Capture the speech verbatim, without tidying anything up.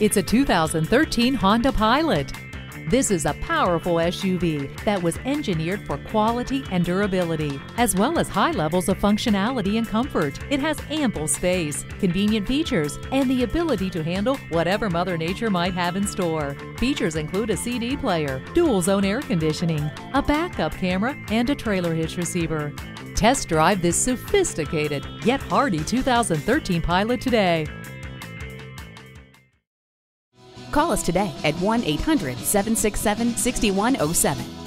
It's a two thousand thirteen Honda Pilot. This is a powerful S U V that was engineered for quality and durability, as well as high levels of functionality and comfort. It has ample space, convenient features, and the ability to handle whatever Mother Nature might have in store. Features include a C D player, dual-zone air conditioning, a backup camera, and a trailer hitch receiver. Test drive this sophisticated yet hardy two thousand thirteen Pilot today. Call us today at one eight hundred, seven six seven, six one zero seven.